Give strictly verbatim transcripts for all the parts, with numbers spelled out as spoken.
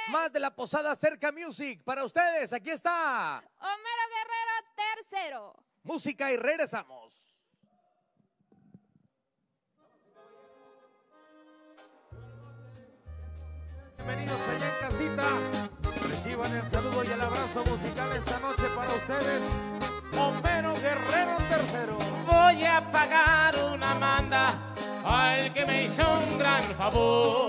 Más de la Posada Cerca Music. Para ustedes, aquí está Homero Guerrero tercero. Música y regresamos. Bienvenidos allá en casita. Reciban el saludo y el abrazo musical esta noche para ustedes. Homero Guerrero tercero. Voy a pagar una manda al que me hizo un gran favor.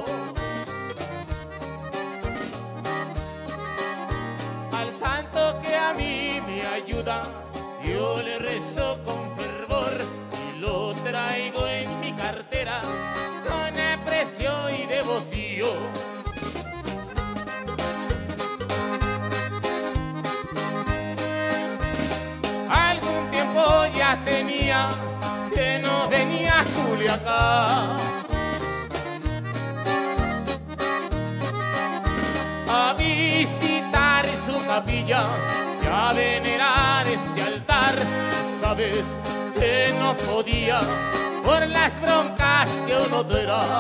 Al santo que a mí me ayuda, yo le rezo con fervor y lo traigo en mi cartera con aprecio y devoción. Algún tiempo ya tenía que no venía a Culiacán a visitar su capilla y a venerar este altar. Sabes que no podía por las broncas que uno traerá.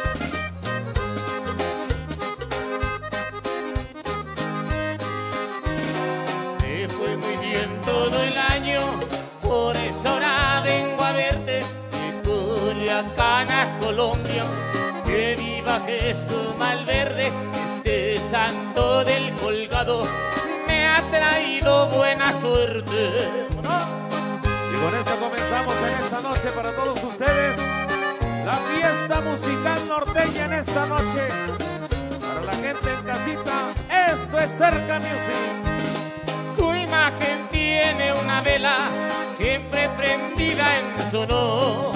Me fue muy bien todo el año, por eso ahora vengo a verte de Culiacán a Colombia. Que viva Jesús Malverde, este santo del colgado me ha traído buena suerte. Y con esto comenzamos en esta noche para todos ustedes la fiesta musical norteña en esta noche. Para la gente en casita, esto es Cerca Music. Su imagen tiene una vela siempre prendida en su honor.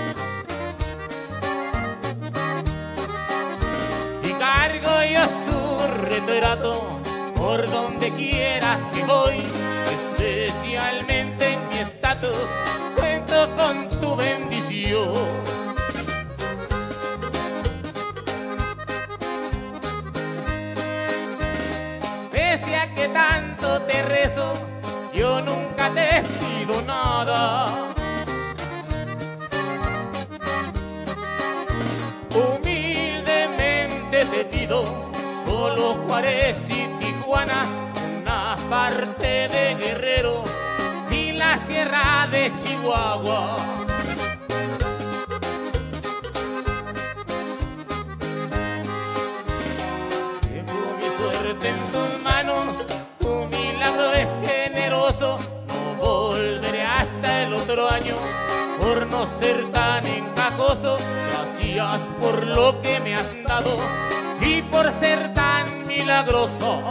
Y cargo yo su retrato por donde quiera que voy, especialmente en mi estatus cuento con tu bendición. Pese a que tanto te rezo, yo nunca te pido nada. Humildemente te pido solo Juárez y Tijuana, una parte de Guerrero y la sierra de Chihuahua. Dejo mi suerte en tus manos, tu milagro es generoso. No volveré hasta el otro año por no ser tan encajoso. Gracias por lo que me has dado y por ser tan milagroso.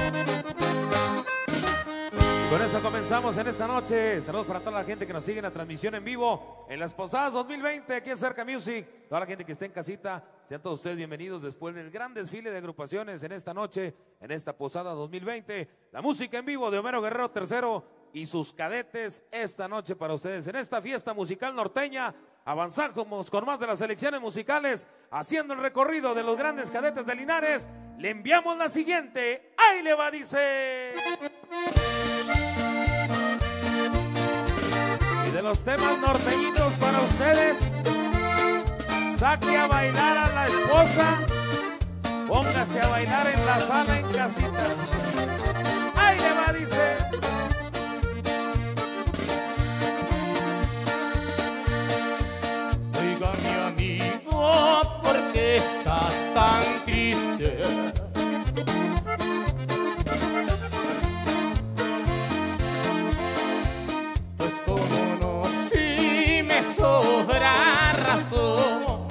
Con esto comenzamos en esta noche. Saludos para toda la gente que nos sigue en la transmisión en vivo en las Posadas dos mil veinte aquí en Cerca Music. Toda la gente que esté en casita, sean todos ustedes bienvenidos después del gran desfile de agrupaciones en esta noche, en esta Posada dos mil veinte. La música en vivo de Homero Guerrero tercero y sus cadetes esta noche para ustedes en esta fiesta musical norteña. Avanzamos con más de las selecciones musicales, haciendo el recorrido de los grandes cadetes de Linares. Le enviamos la siguiente. ¡Ahí le va! Dice. Y de los temas norteñitos para ustedes, saque a bailar a la esposa, póngase a bailar en la sala en casita. ¡Ahí le va! Dice. Oiga, mi amigo, ¿por qué estás tan triste? Pues como no, si me sobra razón.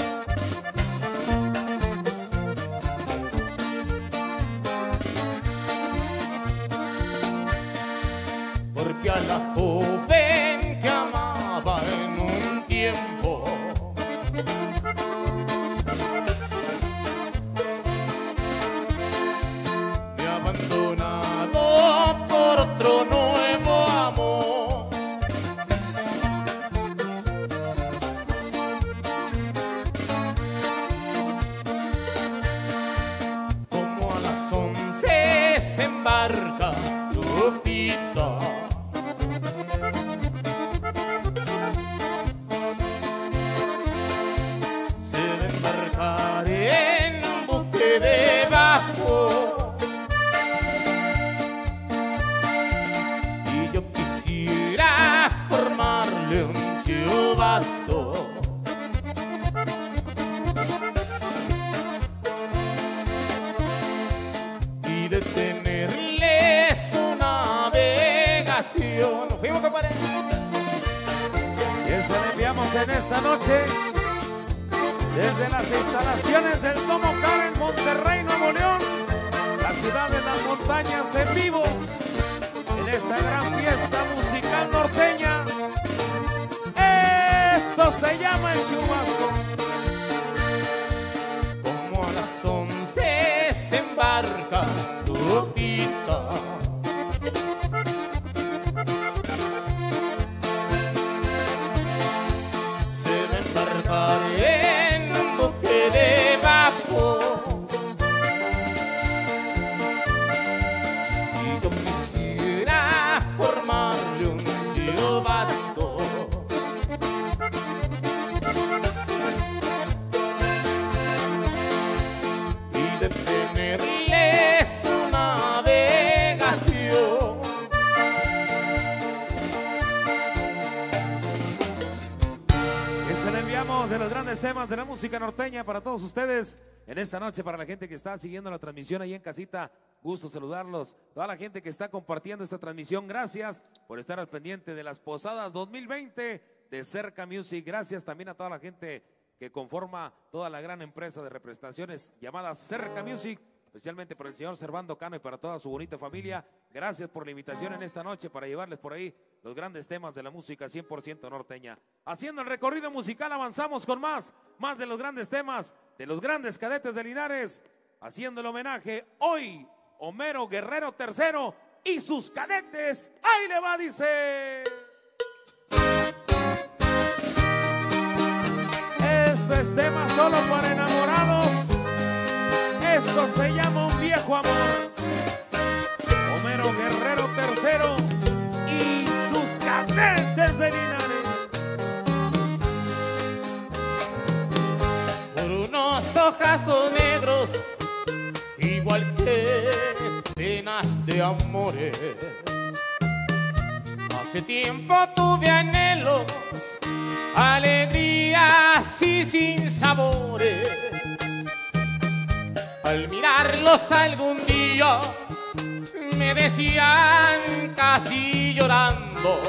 Porque a la joven que amaba en un tiempo me ha abandonado por otro nuevo amor. Como a las once se embarca Lupita, se va a embarcar en un buque debajo de tenerles su navegación. ¿Nos fuimos, compadre? Y eso le enviamos en esta noche desde las instalaciones del Tomo Car en Monterrey, Nuevo León, la ciudad de las montañas, en vivo en esta gran fiesta musical norteña. Esto se llama el chubasco. Como a las once se embarca Lupita, se va a embarcar en un buque de vapor. Y yo quisiera formarle un chubasco. De tenerles su navegación. Que se le enviamos de los grandes temas de la música norteña para todos ustedes en esta noche, para la gente que está siguiendo la transmisión ahí en casita. Gusto saludarlos. Toda la gente que está compartiendo esta transmisión, gracias por estar al pendiente de las posadas dos mil veinte de Cerca Music. Gracias también a toda la gente que conforma toda la gran empresa de representaciones llamada Cerca Music, especialmente por el señor Servando Cano y para toda su bonita familia. Gracias por la invitación en esta noche para llevarles por ahí los grandes temas de la música cien por ciento norteña. Haciendo el recorrido musical, avanzamos con más, más de los grandes temas de los grandes cadetes de Linares, haciendo el homenaje hoy, Homero Guerrero tercero y sus cadetes. ¡Ahí le va!, dice. Esto es tema solo para enamorados. Esto se llama Un Viejo Amor. Homero Guerrero tercero y sus cadetes de Linares. Por unos ojazos negros, igual que penas de amores. Hace tiempo tuve anhelos, alegrías y sin sabores. Al mirarlos algún día me decían casi llorando: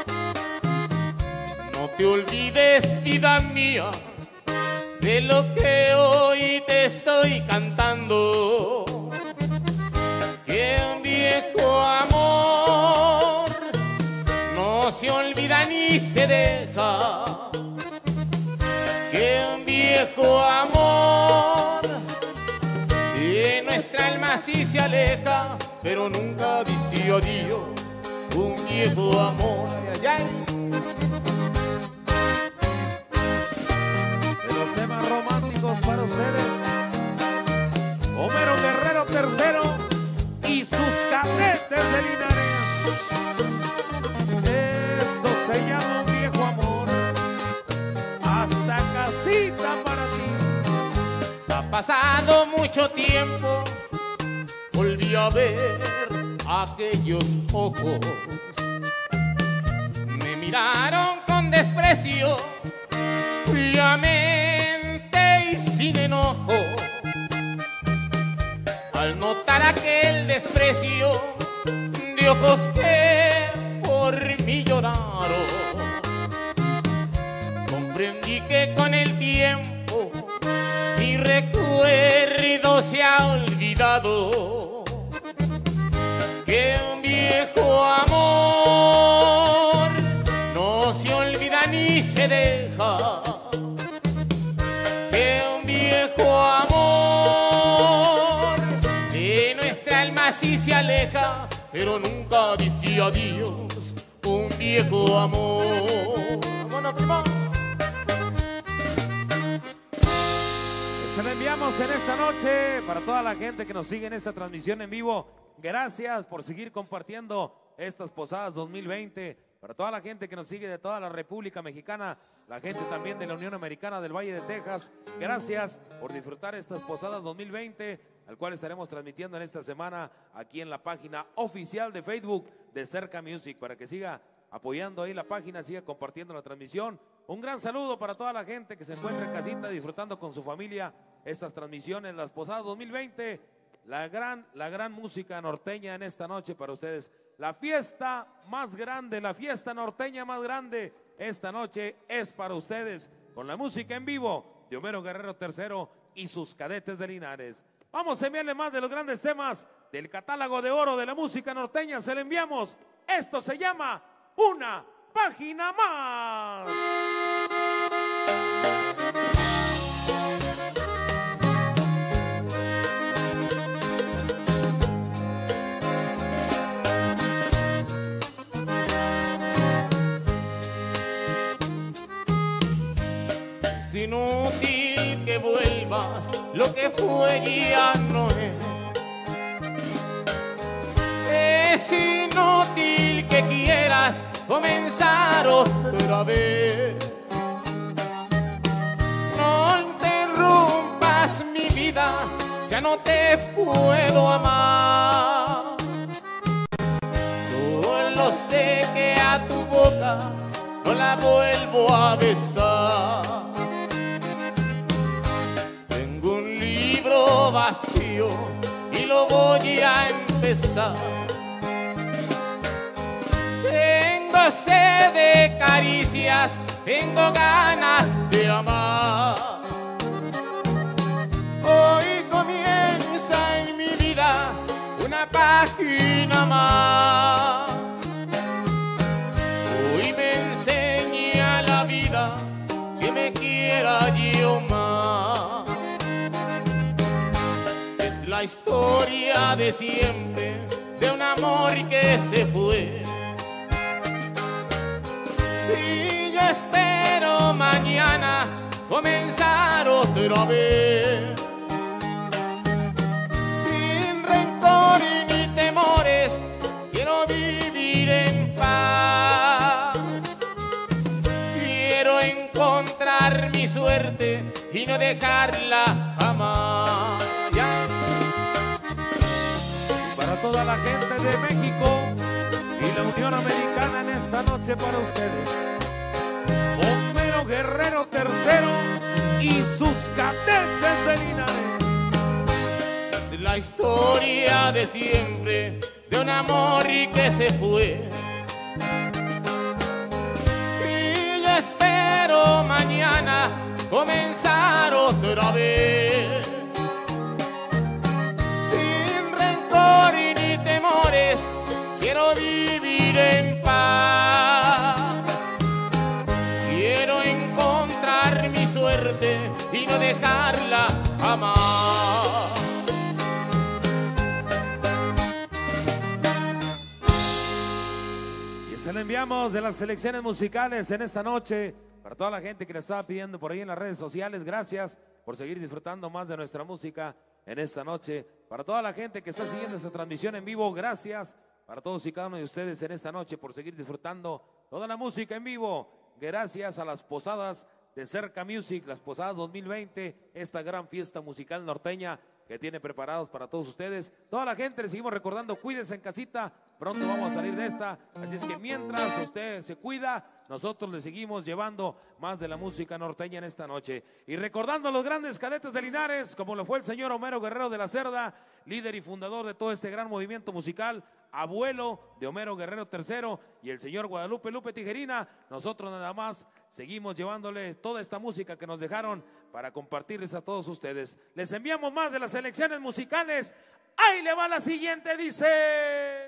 no te olvides, vida mía, de lo que hoy te estoy cantando. Que un viejo amor no se olvida ni se deja. Que un viejo amor de nuestra alma sí se aleja, pero nunca dice adiós. Un viejo amor, ay, ay, ay. De los temas románticos para ustedes, Homero Guerrero tercero y sus cadetes de Linares. Esto se llama Un Viejo Amor. Hasta casita para ti. Ha pasado mucho tiempo, volví a ver aquellos ojos. Me miraron con desprecio, fríamente y sin enojo. Al notar aquel desprecio de ojos que por mí lloraron, comprendí que con el tiempo mi recuerdo se ha olvidado. Que un viejo amor no se olvida ni se deja. Que un viejo amor de nuestra alma sí se aleja, pero nunca dice adiós. Un viejo amor. ¡Vámonos, primo! Se lo enviamos en esta noche para toda la gente que nos sigue en esta transmisión en vivo. Gracias por seguir compartiendo estas posadas dos mil veinte. Para toda la gente que nos sigue de toda la República Mexicana, la gente también de la Unión Americana del Valle de Texas, gracias por disfrutar estas posadas dos mil veinte, al cual estaremos transmitiendo en esta semana aquí en la página oficial de Facebook de Cerca Music, para que siga apoyando ahí la página, siga compartiendo la transmisión. Un gran saludo para toda la gente que se encuentra en casita disfrutando con su familia estas transmisiones, las posadas dos mil veinte, la gran, la gran música norteña en esta noche para ustedes. La fiesta más grande, la fiesta norteña más grande esta noche es para ustedes, con la música en vivo de Homero Guerrero tercero y sus Cadetes de Linares. Vamos a enviarle más de los grandes temas del catálogo de oro de la música norteña. Se le enviamos. Esto se llama Una Página Más. Es inútil que vuelvas, lo que fue ya no es. Es inútil que quieras comenzar otra vez. No interrumpas mi vida, ya no te puedo amar. Solo sé que a tu boca no la vuelvo a besar. Tengo un libro vacío y lo voy a empezar. Tengo sed de caricias, tengo ganas de amar. Hoy comienza en mi vida una página más. Hoy me enseña la vida que me quiera yo más. Es la historia de siempre, de un amor que se fue. Y yo espero mañana comenzar otra vez. Sin rencor ni temores, quiero vivir en paz. Quiero encontrar mi suerte y no dejarla jamás. Ya. Para toda la gente de México y la Unión Americana en esta noche para ustedes, Homero Guerrero tercero y sus Cadetes de Linares. Es la historia de siempre, de un amor que se fue. Y yo espero mañana comenzar otra vez. Sin rencor ni temores, quiero vivir en paz. Quiero encontrar mi suerte y no dejarla jamás. Y se le enviamos de las selecciones musicales en esta noche para toda la gente que le estaba pidiendo por ahí en las redes sociales. Gracias por seguir disfrutando más de nuestra música en esta noche. Para toda la gente que está siguiendo esta transmisión en vivo, gracias. Para todos y cada uno de ustedes en esta noche por seguir disfrutando toda la música en vivo. Gracias a las posadas de Cerca Music, las posadas dos mil veinte, esta gran fiesta musical norteña que tiene preparados para todos ustedes. Toda la gente le seguimos recordando, cuídense en casita, pronto vamos a salir de esta. Así es que mientras usted se cuida, nosotros le seguimos llevando más de la música norteña en esta noche. Y recordando a los grandes Cadetes de Linares, como lo fue el señor Homero Guerrero de la Cerda, líder y fundador de todo este gran movimiento musical, abuelo de Homero Guerrero tercero y el señor Guadalupe Lupe Tijerina. Nosotros nada más seguimos llevándole toda esta música que nos dejaron para compartirles a todos ustedes. Les enviamos más de las selecciones musicales. Ahí le va la siguiente, dice.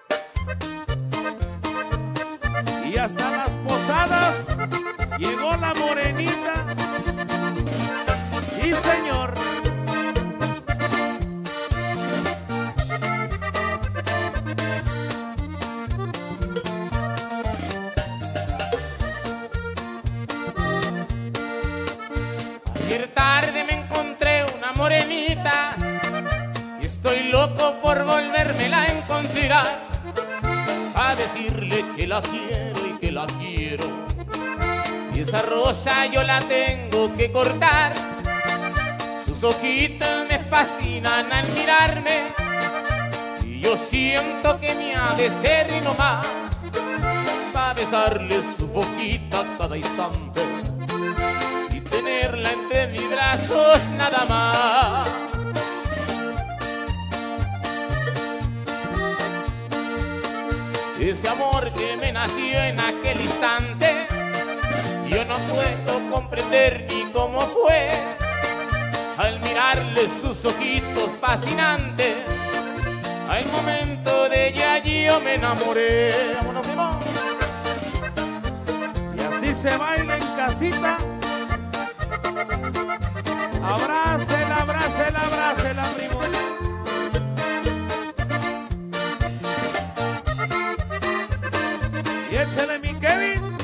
Y hasta las posadas llegó la morenita. Sí, señor. Ayer tarde me encontré una morenita y estoy loco por volvérmela a encontrar, a decirle que la quiero y que la quiero. Y esa rosa yo la tengo que cortar. Sus ojitos me fascinan al mirarme y yo siento que me ha de ser y no más, pa' besarle su boquita cada instante y tenerla entre mis brazos nada más. ese amor que me nació en aquel instante. Yo no puedo comprender ni cómo fue, al mirarle sus ojitos fascinantes, al momento de ella yo me enamoré. Vámonos, primo. Y así se baila en casita. Abrácela, abrácela, abrácela, primo. Y échale, mi Kevin.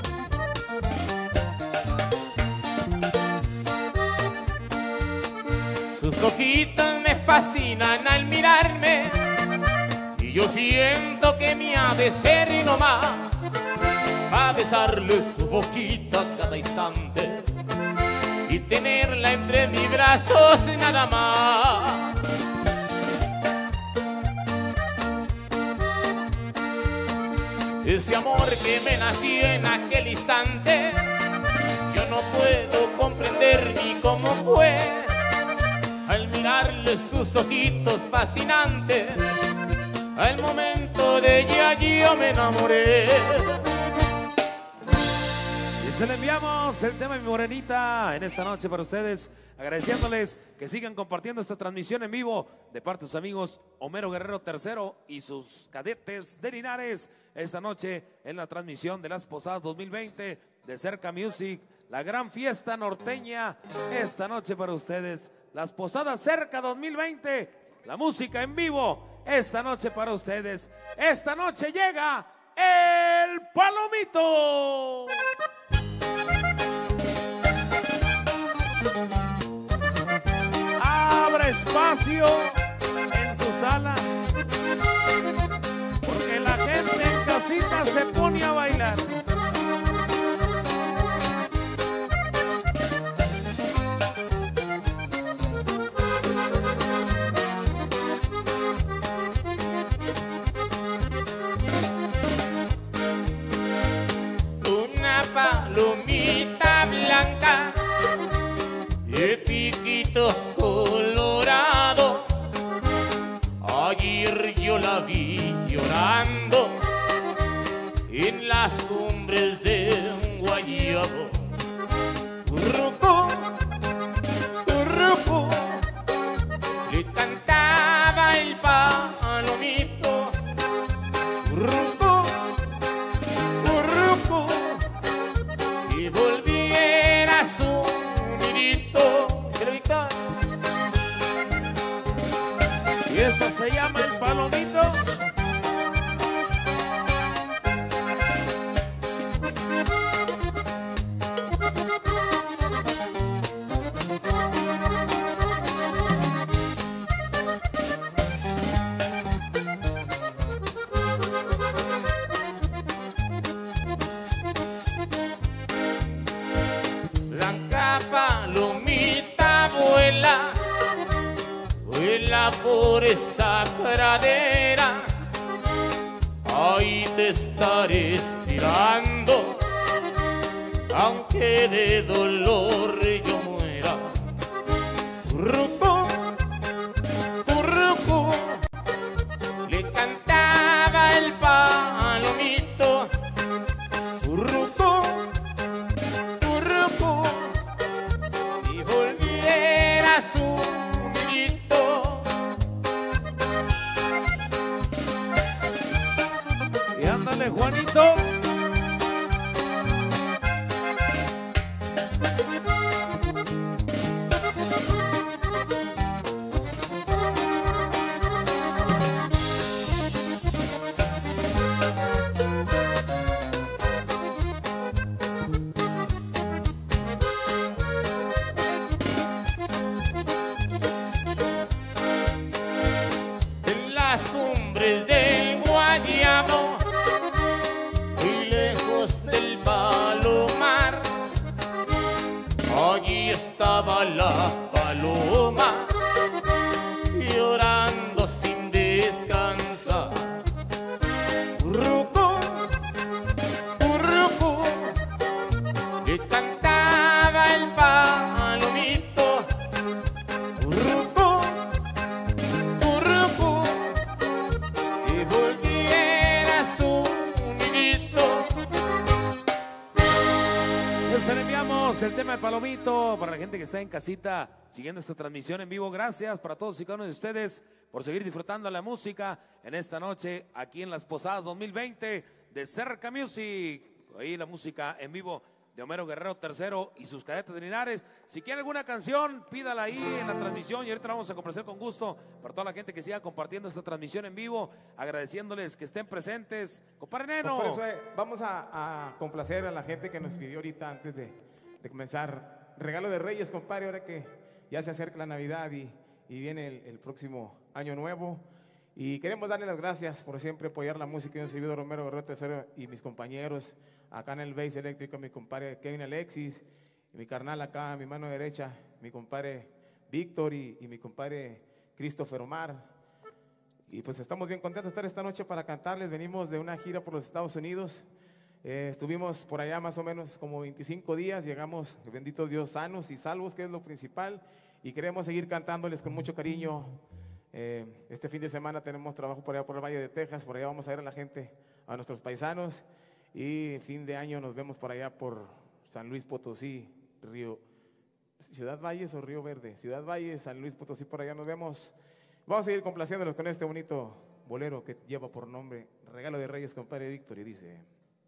Sus ojitos me fascinan al mirarme, y yo siento que me ha de ser y no más, a besarle su boquita cada instante y tenerla entre mis brazos nada más. Ese amor que me nació en aquel instante, yo no puedo comprender ni cómo fue, al mirarle sus ojitos fascinantes, al momento de ella yo me enamoré. Y se le enviamos el tema Mi Morenita en esta noche para ustedes, agradeciéndoles que sigan compartiendo esta transmisión en vivo de parte de sus amigos Homero Guerrero tercero y sus cadetes de Linares, esta noche en la transmisión de las Posadas dos mil veinte de Cerca Music, la gran fiesta norteña, esta noche para ustedes. Las Posadas Cerca dos mil veinte, la música en vivo, esta noche para ustedes. Esta noche llega el Palomito. Abra espacio en su sala, porque la gente en casita se pone a bailar. Palomita blanca de piquitos colorado, ayer yo la vi llorando en las cumbres de un guayabo. Currucú, currucú, le cantaba el palomito. Currucú, currucú, y volviera su nidito. Y esto se llama el Palomito. Palomita vuela, vuela por esa pradera, ahí te estaré esperando, aunque de dolor yo muera. Currucú, currucú, le cantaba el palomito. Currucú, currucú, y volviera su nidito. Y ándale, Juanito. En las cumbres del Guayabo, muy lejos del palomar, allí estaba la paloma llorando sin descansar. Currucú, currucú, le cantaba el palomito. Currucú, currucú, el tema de Palomito, para la gente que está en casita siguiendo esta transmisión en vivo. Gracias para todos y cada uno de ustedes por seguir disfrutando la música en esta noche aquí en Las Posadas dos mil veinte de Cerca Music. Ahí la música en vivo de Homero Guerrero tercero y sus Cadetes de Linares. Si quiere alguna canción, pídala ahí en la transmisión y ahorita la vamos a complacer con gusto para toda la gente que siga compartiendo esta transmisión en vivo, agradeciéndoles que estén presentes. Compadre Neno. Pues por eso, eh, vamos a, a complacer a la gente que nos pidió ahorita antes de, de comenzar. Regalo de Reyes, compadre, ahora que ya se acerca la Navidad y, y viene el, el próximo Año Nuevo. Y queremos darle las gracias por siempre apoyar la música de un servidor Romero Guerrero tercero y mis compañeros acá en el bass eléctrico, mi compadre Kevin Alexis, y mi carnal acá a mi mano derecha, mi compadre Víctor y, y mi compadre Christopher Omar. Y pues estamos bien contentos de estar esta noche para cantarles. Venimos de una gira por los Estados Unidos. Eh, estuvimos por allá más o menos como veinticinco días, llegamos, bendito Dios, sanos y salvos, que es lo principal, y queremos seguir cantándoles con mucho cariño. Eh, este fin de semana tenemos trabajo por allá por el Valle de Texas, por allá vamos a ver a la gente, a nuestros paisanos, y fin de año nos vemos por allá por San Luis Potosí, Río, Ciudad Valles o Río Verde, Ciudad Valles, San Luis Potosí, por allá nos vemos. Vamos a seguir complaciéndolos con este bonito bolero que lleva por nombre Regalo de Reyes, compadre Víctor, y dice: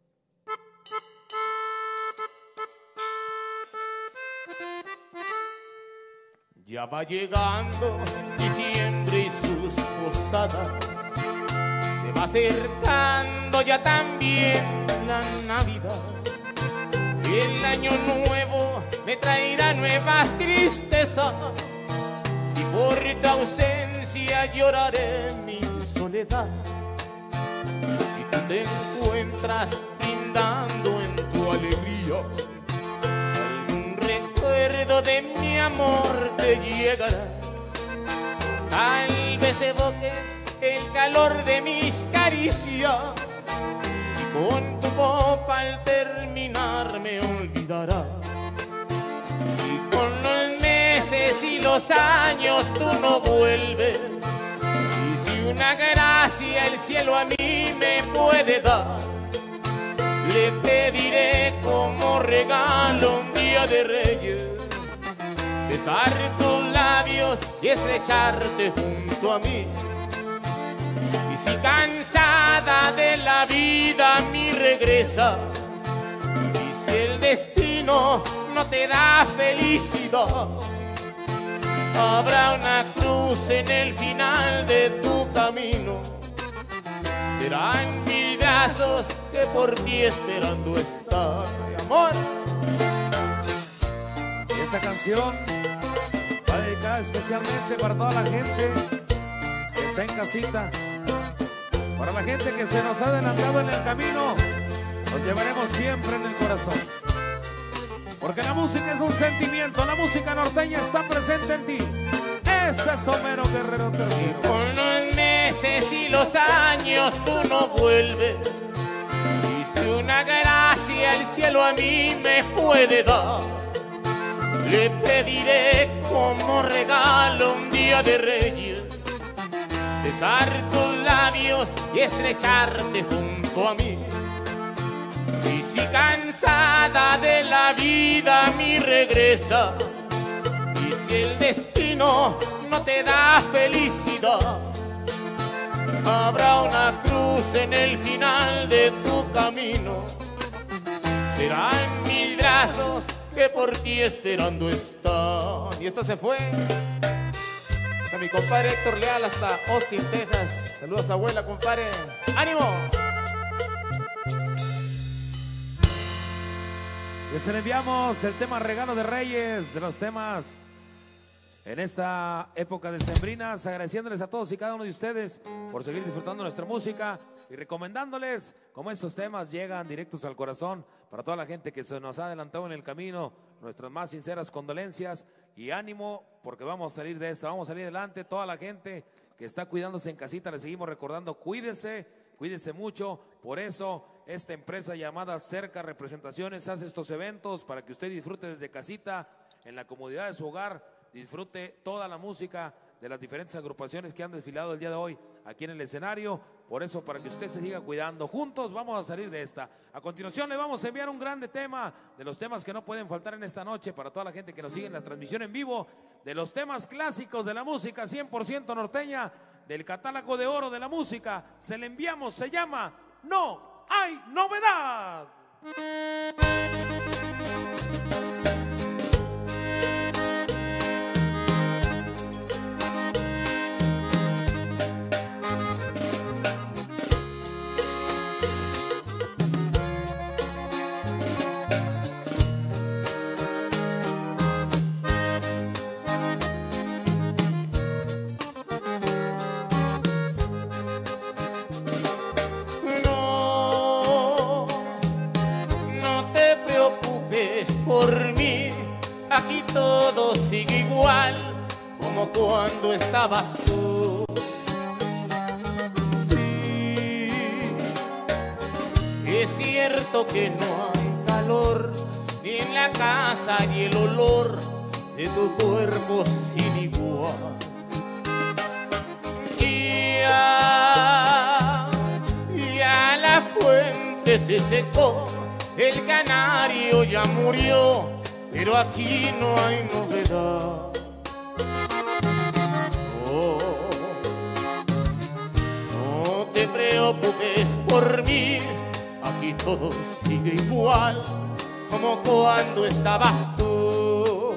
ya va llegando diciembre y sus posadas, se va acercando ya también la Navidad. El año nuevo me traerá nuevas tristezas y por tu ausencia lloraré mi soledad. Si tú te encuentras brindando en tu alegría, recuerdo de mi amor te llegará. Tal vez evoques el calor de mis caricias y con tu copa al terminar me olvidarás. Si con los meses y los años tú no vuelves, y si una gracia el cielo a mí me puede dar, le pediré como regalo un día de Reyes, besar tus labios y estrecharte junto a mí. Y si cansada de la vida a mí regresas, y si el destino no te da felicidad, habrá una cruz en el final de tu camino. Serán mil brazos que por ti esperando están, amor. Y esta canción va dedicada especialmente para toda la gente que está en casita, para la gente que se nos ha adelantado en el camino. Nos llevaremos siempre en el corazón, porque la música es un sentimiento, la música norteña está presente en ti. Este es Homero Guerrero tercero. Con los meses y los años tú no vuelves, y si una gracia el cielo a mí me puede dar, le pediré como regalo un día de Reyes, besar tus labios y estrecharte junto a mí. Y si cansada de la vida a mí regresa, y si el destino no te da felicidad, habrá una cruz en el final de tu camino. Serán mil brazos que por ti esperando están. Y esta se fue a mi compadre Héctor Leal hasta Austin, Texas. Saludos abuela, compadre. ¡Ánimo! Les enviamos el tema Regalo de Reyes, de los temas en esta época de sembrinas, agradeciéndoles a todos y cada uno de ustedes por seguir disfrutando nuestra música y recomendándoles cómo estos temas llegan directos al corazón para toda la gente que se nos ha adelantado en el camino. Nuestras más sinceras condolencias y ánimo, porque vamos a salir de esta, vamos a salir adelante. Toda la gente que está cuidándose en casita, les seguimos recordando, cuídese, cuídese mucho. Por eso esta empresa llamada Cerca Representaciones hace estos eventos para que usted disfrute desde casita, en la comodidad de su hogar, disfrute toda la música de las diferentes agrupaciones que han desfilado el día de hoy aquí en el escenario. Por eso, para que usted se siga cuidando, juntos vamos a salir de esta. A continuación le vamos a enviar un grande tema, de los temas que no pueden faltar en esta noche para toda la gente que nos sigue en la transmisión en vivo, de los temas clásicos de la música cien por ciento norteña, del catálogo de oro de la música. Se le enviamos, se llama No Hay Novedad. Por mí, aquí todo sigue igual como cuando estabas tú. Sí, es cierto que no hay calor ni en la casa ni el olor de tu cuerpo sin igual. Y ya, ya la fuente se secó, el canario ya murió, pero aquí no hay novedad. No, no te preocupes por mí, aquí todo sigue igual como cuando estabas tú.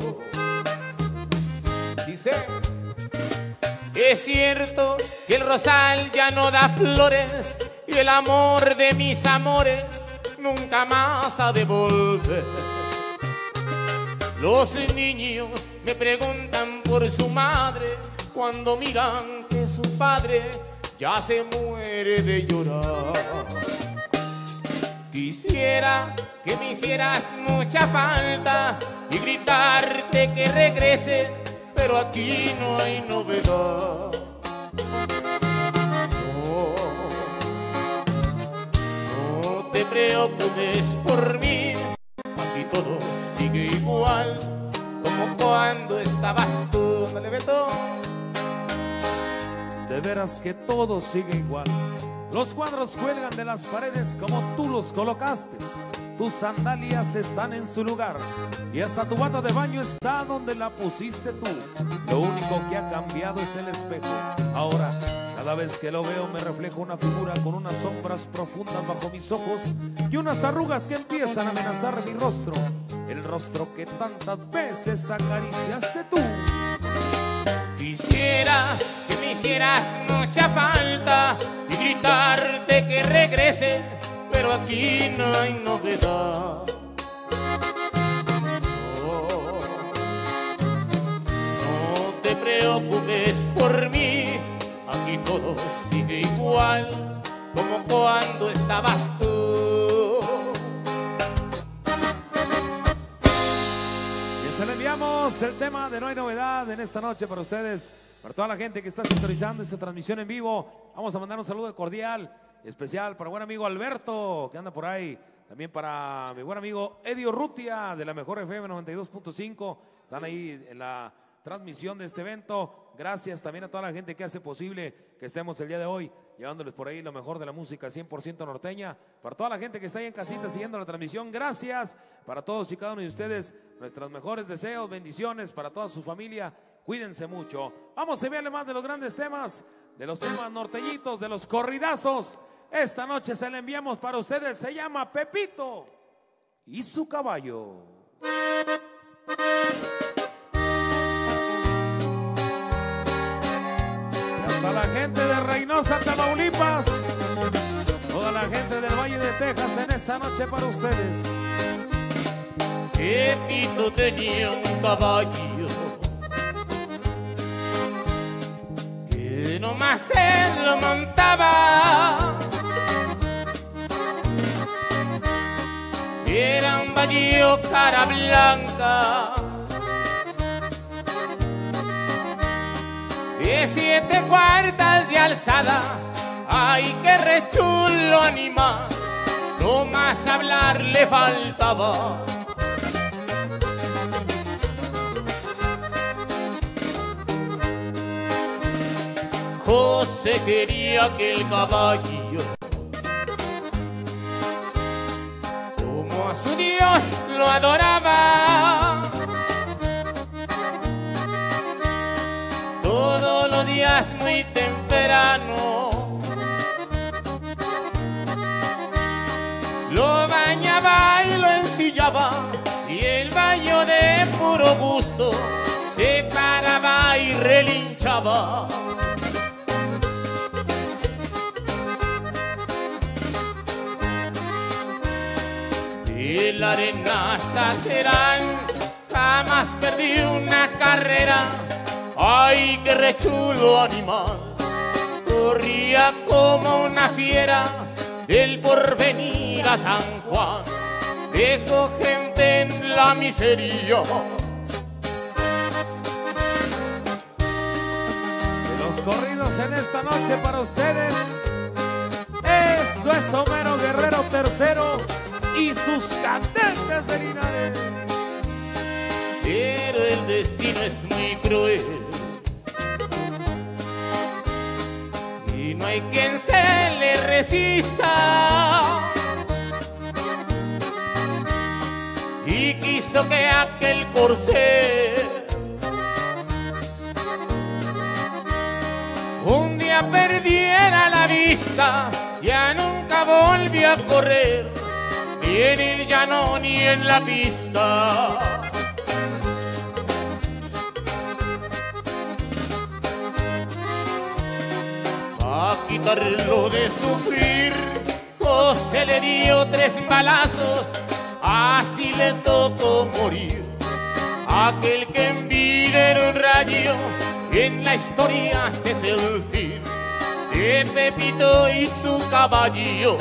Dice: es cierto que el rosal ya no da flores y el amor de mis amores nunca más ha de volver. Los niños me preguntan por su madre cuando miran que su padre ya se muere de llorar. Quisiera que me hicieras mucha falta y gritarte que regrese, pero aquí no hay novedad. No te preocupes por mí, aquí todo sigue igual como cuando estabas tú. Dale, Beto. De veras que todo sigue igual. Los cuadros cuelgan de las paredes como tú los colocaste. Tus sandalias están en su lugar y hasta tu bata de baño está donde la pusiste tú. Lo único que ha cambiado es el espejo. Ahora, cada vez que lo veo me refleja una figura con unas sombras profundas bajo mis ojos y unas arrugas que empiezan a amenazar mi rostro, el rostro que tantas veces acariciaste tú. Quisiera que me hicieras mucha falta y gritarte que regreses, pero aquí no hay novedad. No, no te preocupes por mí, aquí todo sigue igual como cuando estabas tú. Y se le enviamos el tema de No Hay Novedad en esta noche para ustedes, para toda la gente que está sintonizando esta transmisión en vivo. Vamos a mandar un saludo cordial, especial para buen amigo Alberto, que anda por ahí. También para mi buen amigo Edio Rutia, de la Mejor F M noventa y dos punto cinco. Están ahí en la transmisión de este evento. Gracias también a toda la gente que hace posible que estemos el día de hoy llevándoles por ahí lo mejor de la música cien por ciento norteña. Para toda la gente que está ahí en casita siguiendo la transmisión, gracias. Para todos y cada uno de ustedes, nuestros mejores deseos, bendiciones para toda su familia. Cuídense mucho. Vamos a enviarle más de los grandes temas, de los temas norteñitos, de los corridazos. Esta noche se le enviamos para ustedes. Se llama Pepito y su caballo. Y hasta la gente de Reynosa, Tamaulipas, toda la gente del Valle de Texas en esta noche para ustedes. Pepito tenía un caballo que nomás él lo montaba. Era un baño cara blanca de siete cuartas de alzada. Ay, qué rechulo animal, no más hablar le faltaba. José quería que el caballo, como a su Dios lo adoraba, todos los días muy temprano lo bañaba y lo ensillaba, y el baño de puro gusto se paraba y relinchaba. De la arena hasta Terán jamás perdí una carrera. Ay, qué rechulo animal, corría como una fiera del Porvenir a San Juan. Dejó gente en la miseria. De los corridos en esta noche para ustedes, esto es Homero Guerrero tercero y sus cadetes de Linares. Pero el destino es muy cruel y no hay quien se le resista. Y quiso que aquel corcel un día perdiera la vista, ya nunca volvió a correr, ni en el llano ni en la pista. A quitarlo de sufrir, José le dio tres balazos, así le tocó morir. Aquel que en vida era un rayo, en la historia este es el fin de Pepito y su caballo.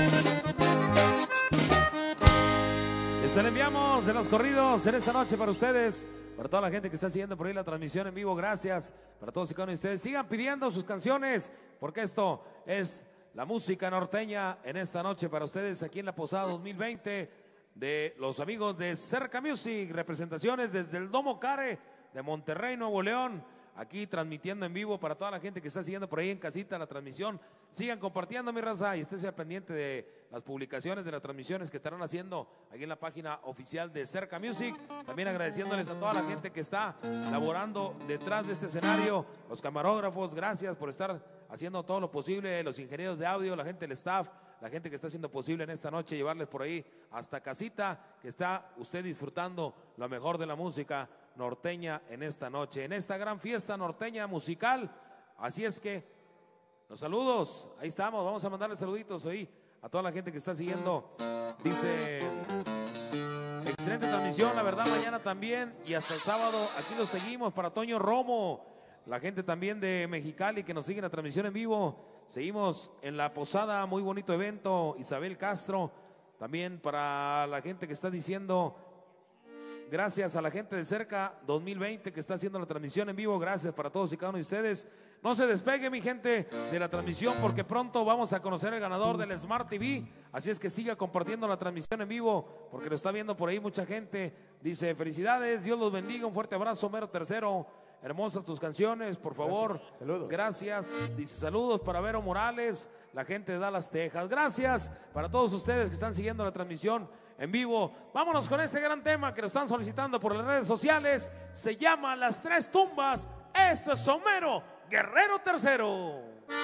Se le enviamos de los corridos en esta noche para ustedes, para toda la gente que está siguiendo por ahí la transmisión en vivo. Gracias para todos y cada uno de ustedes. Sigan pidiendo sus canciones, porque esto es la música norteña en esta noche para ustedes aquí en la Posada dos mil veinte de los amigos de Cerca Music. Representaciones desde el Domo Care de Monterrey, Nuevo León. Aquí transmitiendo en vivo para toda la gente que está siguiendo por ahí en casita la transmisión. Sigan compartiendo, mi raza, y estén pendiente de las publicaciones de las transmisiones que estarán haciendo aquí en la página oficial de Cerca Music. También agradeciéndoles a toda la gente que está laborando detrás de este escenario, los camarógrafos, gracias por estar haciendo todo lo posible, los ingenieros de audio, la gente del staff, la gente que está haciendo posible en esta noche llevarles por ahí hasta casita, que está usted disfrutando lo mejor de la música norteña en esta noche, en esta gran fiesta norteña musical. Así es que los saludos, ahí estamos, vamos a mandarle saluditos hoy a toda la gente que está siguiendo. Dice, excelente transmisión, la verdad, mañana también y hasta el sábado aquí lo seguimos. Para Toño Romo, la gente también de Mexicali que nos sigue en la transmisión en vivo. Seguimos en la Posada, muy bonito evento. Isabel Castro, también para la gente que está diciendo gracias a la gente de Cerca dos mil veinte que está haciendo la transmisión en vivo. Gracias para todos y cada uno de ustedes. No se despegue, mi gente, de la transmisión, porque pronto vamos a conocer el ganador del Smart T V. Así es que siga compartiendo la transmisión en vivo, porque lo está viendo por ahí mucha gente. Dice, felicidades, Dios los bendiga, un fuerte abrazo, Homero Tercero. Hermosas tus canciones, por favor. Gracias. Saludos. Gracias. Dice, saludos para Vero Morales, la gente de Dallas, Texas. Gracias para todos ustedes que están siguiendo la transmisión en vivo. Vámonos con este gran tema que lo están solicitando por las redes sociales. Se llama Las Tres Tumbas. Esto es Homero Guerrero Tercero.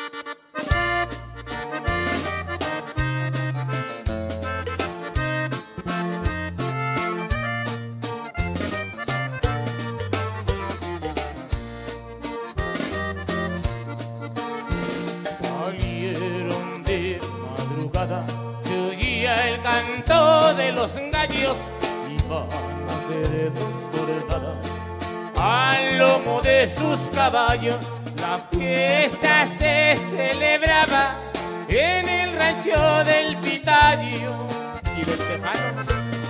Salieron de madrugada, se oía el canto de los gallos, iban a ser desbordadas al lomo de sus caballos. La fiesta se celebraba en el rancho del Pitadio y del Tejano.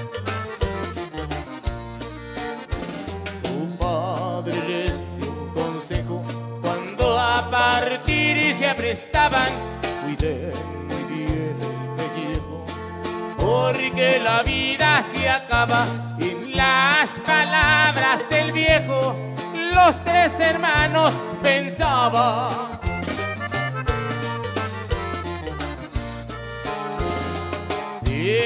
Su padre les dio un consejo cuando a partir se aprestaban: cuiden muy bien el pellejo, porque la vida se acaba. En las palabras del viejo, los tres hermanos pensaban.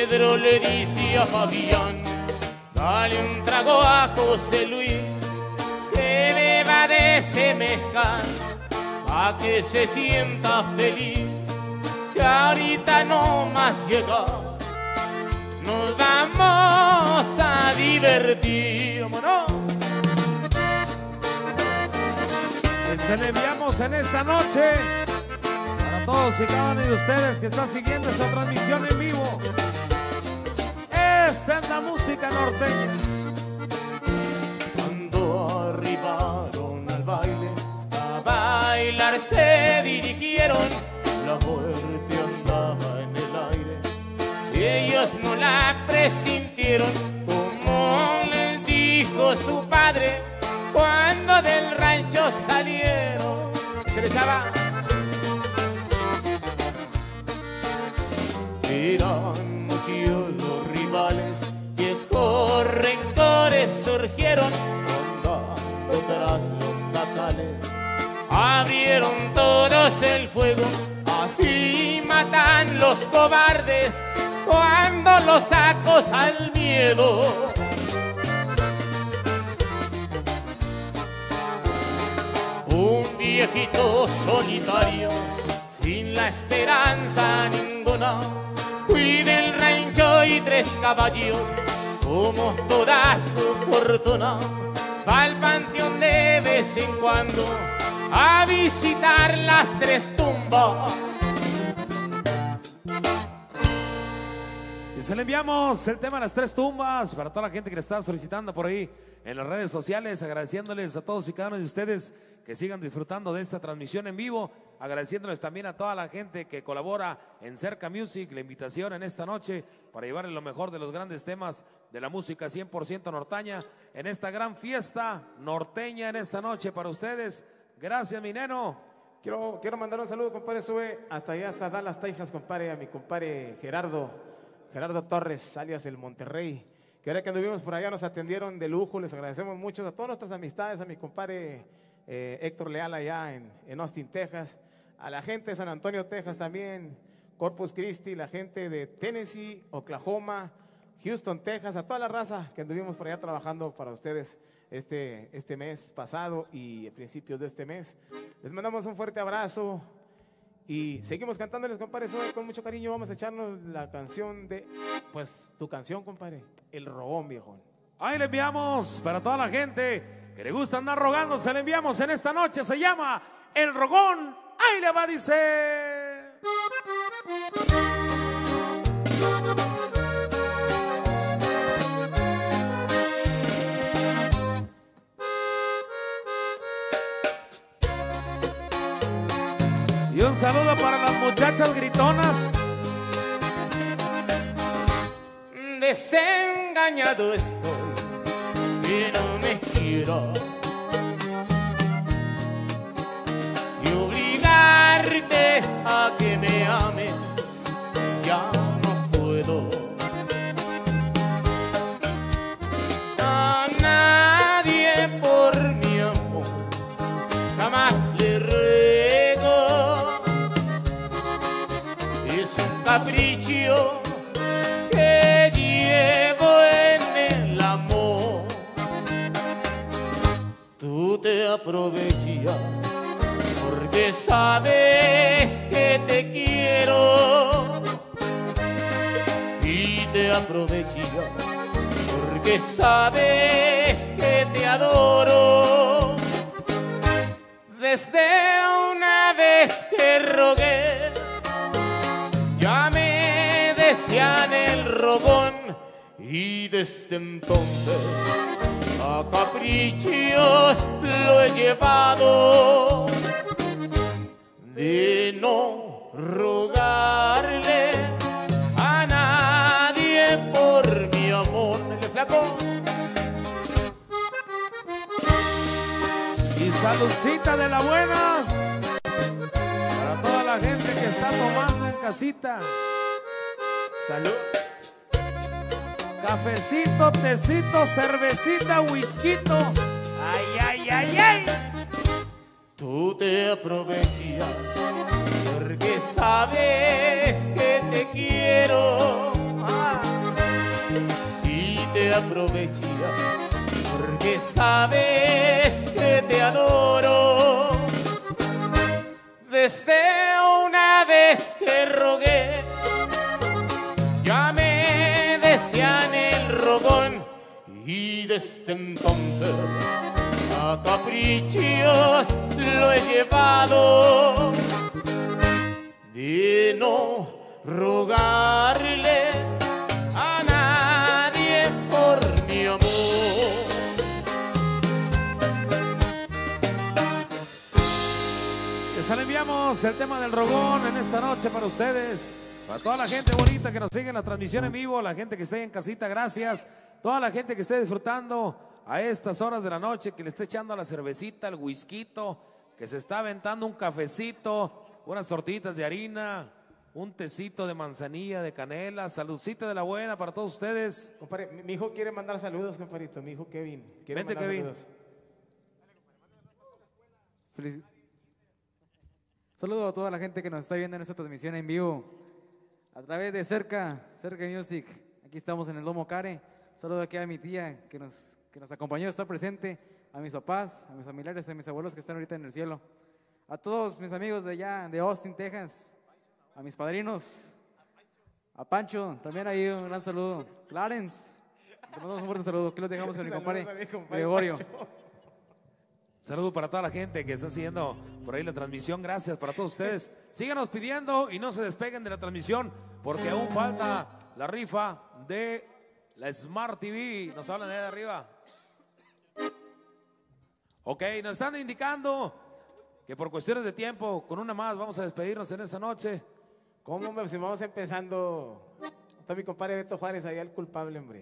Pedro le dice a Fabián, dale un trago a José Luis, que beba de ese mezcal, pa' que se sienta feliz, que ahorita no más llega, nos vamos a divertir, vámonos. Se le enviamos en esta noche para todos y cada uno de ustedes que están siguiendo esta transmisión en vivo. Esta es la música norteña. Cuando arribaron al baile, a bailar se dirigieron, la muerte andaba en el aire y ellos no la presintieron, como les dijo su padre cuando del rancho salieron. Se le echaba. Eran muchos los rivales, viejos rencores surgieron, andando tras los natales, abrieron todos el fuego, así matan los cobardes cuando los sacos al miedo. Un viejito solitario, sin la esperanza ninguna, cuida el rancho y tres caballos, como toda su fortuna, va al panteón de vez en cuando a visitar las tres tumbas. Y se le enviamos el tema de las tres tumbas para toda la gente que le está solicitando por ahí en las redes sociales, agradeciéndoles a todos y cada uno de ustedes que sigan disfrutando de esta transmisión en vivo, agradeciéndoles también a toda la gente que colabora en Cerca Music, la invitación en esta noche para llevarles lo mejor de los grandes temas de la música cien por ciento norteña en esta gran fiesta norteña en esta noche para ustedes. Gracias, mi neno. Quiero, quiero mandar un saludo, compadre, sube hasta allá, hasta Dallas, Texas, compadre, a mi compadre Gerardo, Gerardo Torres, alias el Monterrey, que ahora que anduvimos por allá nos atendieron de lujo, les agradecemos mucho a todas nuestras amistades, a mi compadre eh, Héctor Leal allá en, en Austin, Texas, a la gente de San Antonio, Texas también, Corpus Christi, la gente de Tennessee, Oklahoma, Houston, Texas, a toda la raza que anduvimos por allá trabajando para ustedes este, este mes pasado y a principios de este mes. Les mandamos un fuerte abrazo y seguimos cantándoles, compadre, hoy con mucho cariño. Vamos a echarnos la canción de, pues, tu canción, compadre, El Rogón, viejón. Ahí le enviamos para toda la gente que le gusta andar rogando, se le enviamos en esta noche, se llama El Rogón. Ahí le va, dice. Y un saludo para las muchachas gritonas. Desengañado estoy, que no me quiero, y obligarte a que me ames ya no puedo. A nadie por mi amor jamás le ruego, es un capricho que llevo en el amor. Tú te aprovechas porque sabes que te quiero, y te aprovechas porque sabes que te adoro. Desde una vez que rogué, ya me decían el rogón, y desde entonces a caprichos lo he llevado, de no rogarle a nadie por mi amor. ¿El flaco? Y saludcita de la buena para toda la gente que está tomando en casita. Salud. Cafecito, tecito, cervecita, whisquito. Ay, ay, ay, ay. Tú te aprovechas porque sabes que te quiero. Ah. aprovechas, porque sabes que te adoro. Desde una vez que rogué, ya me decían el rogón, y desde entonces a caprichos lo he llevado, de no rogarle a nadie por mi amor. Les enviamos el tema del rogón en esta noche para ustedes, para toda la gente bonita que nos sigue en la transmisión en vivo, la gente que esté en casita, gracias, toda la gente que esté disfrutando a estas horas de la noche, que le esté echando a la cervecita, el whisquito, que se está aventando un cafecito, unas tortitas de harina, un tecito de manzanilla, de canela, saludcita de la buena para todos ustedes. Compadre, mi, mi hijo quiere mandar saludos, compadrito, mi hijo Kevin. Quiere Vente, mandar Kevin. Saludos. Feliz... Saludo a toda la gente que nos está viendo en esta transmisión en vivo a través de Cerca, Cerca Music. Aquí estamos en el Domo Care. Saludo aquí a mi tía que nos, que nos acompañó, está presente, a mis papás, a mis familiares, a mis abuelos que están ahorita en el cielo, a todos mis amigos de allá, de Austin, Texas, a mis padrinos, a Pancho, también ahí un gran saludo. Clarence, te mandamos un fuerte saludo. Aquí lo dejamos con mi compadre Gregorio. Saludo para toda la gente que está siguiendo por ahí la transmisión. Gracias para todos ustedes. Síganos pidiendo y no se despeguen de la transmisión porque aún falta la rifa de la Smart T V. Nos hablan de ahí de arriba. Ok, nos están indicando que por cuestiones de tiempo, con una más, vamos a despedirnos en esta noche. ¿Cómo, hombre? Si vamos empezando. Está mi compadre Beto Juárez ahí, el culpable, hombre.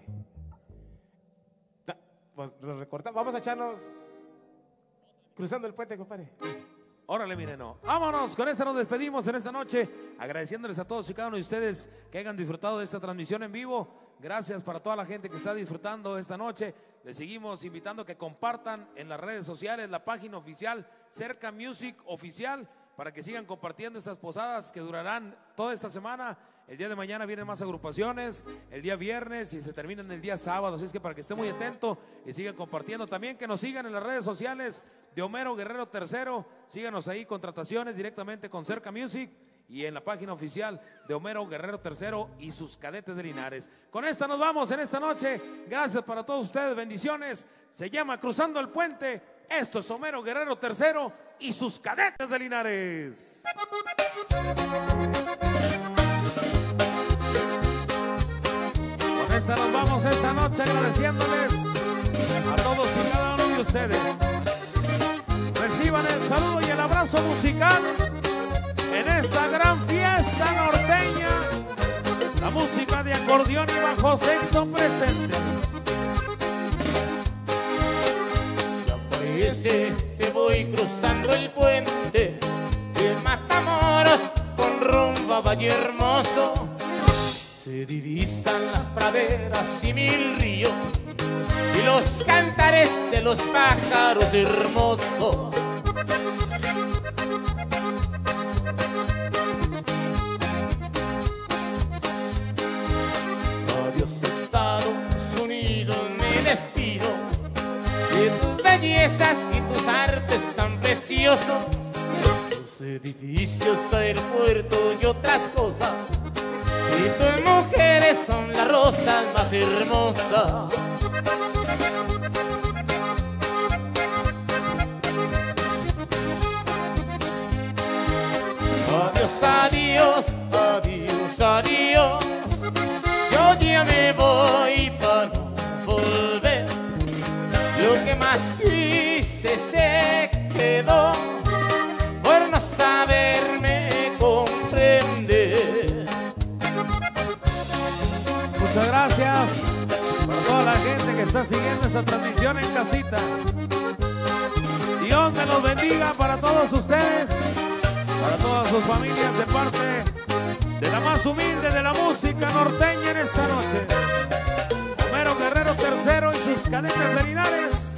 Pues lo recortamos. Vamos a echarnos cruzando el puente, compadre. Órale, miren, no. Vámonos, con esta nos despedimos en esta noche, agradeciéndoles a todos y cada uno de ustedes que hayan disfrutado de esta transmisión en vivo. Gracias para toda la gente que está disfrutando esta noche. Les seguimos invitando a que compartan en las redes sociales la página oficial Cerca Music Oficial para que sigan compartiendo estas posadas que durarán toda esta semana. El día de mañana vienen más agrupaciones, el día viernes y se terminan el día sábado, así es que para que esté muy atento y sigan compartiendo. También que nos sigan en las redes sociales de Homero Guerrero tercero, síganos ahí, contrataciones directamente con Cerca Music y en la página oficial de Homero Guerrero tercero y sus cadetes de Linares. Con esta nos vamos en esta noche, gracias para todos ustedes, bendiciones, se llama Cruzando el Puente, esto es Homero Guerrero tercero y sus cadetes de Linares. Con esta nos vamos esta noche agradeciéndoles a todos y cada uno de ustedes. Reciban el saludo y el abrazo musical en esta gran fiesta norteña. La música de acordeón y bajo sexto presente. Ya parece que voy cruzando el puente de Matamoros con rumbo a Valle Hermoso. Se divisan las praderas y mil ríos y los cantares de los pájaros hermosos. Adiós Estados Unidos, me despido de tus bellezas y tus artes tan preciosos, tus edificios, aeropuertos y otras cosas. Y tus mujeres son las rosas más hermosas. Adiós, adiós, adiós, adiós. Yo ya me voy para no volver. Lo que más quise se quedó por no saberme comprender. Muchas gracias para toda la gente que está siguiendo esta transmisión en casita. Dios me los bendiga para todos ustedes, para todas sus familias de parte de la más humilde de la música norteña en esta noche. Homero Guerrero tercero y sus cadetes de Linares.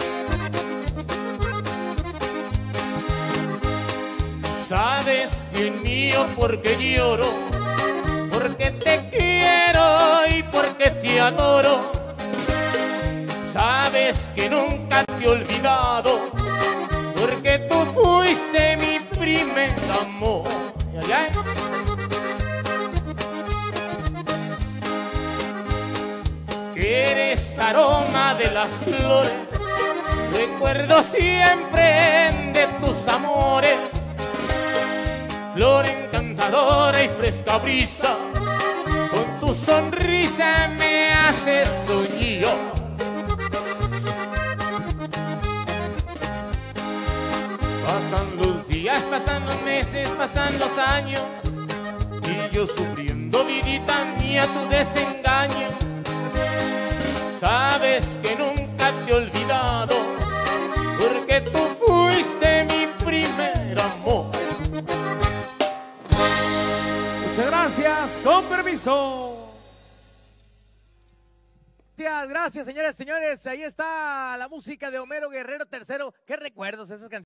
Sabes, bien mío, porque lloro, porque te quiero y porque te adoro. Sabes que nunca te he olvidado, porque tú fuiste mi primer amor. Ay, ay. Eres aroma de las flores, recuerdo siempre de tus amores. Flor encantadora y fresca brisa, con tu sonrisa me haces soñar. Pasan los días, pasan los meses, pasan los años, y yo sufriendo, vidita mía, tu desengaño. Sabes que nunca te he olvidado, porque tú fuiste mi primer amor. Muchas gracias, con permiso. Gracias, gracias, señores, señores. Ahí está la música de Homero Guerrero tercero. Qué recuerdos esas canciones.